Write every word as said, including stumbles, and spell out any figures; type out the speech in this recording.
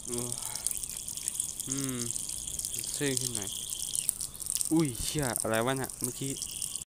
เอออืมเซ่ขึ้นหน่อยอุ้ยเชี่ยอะไรวะน่ะเมื่อกี้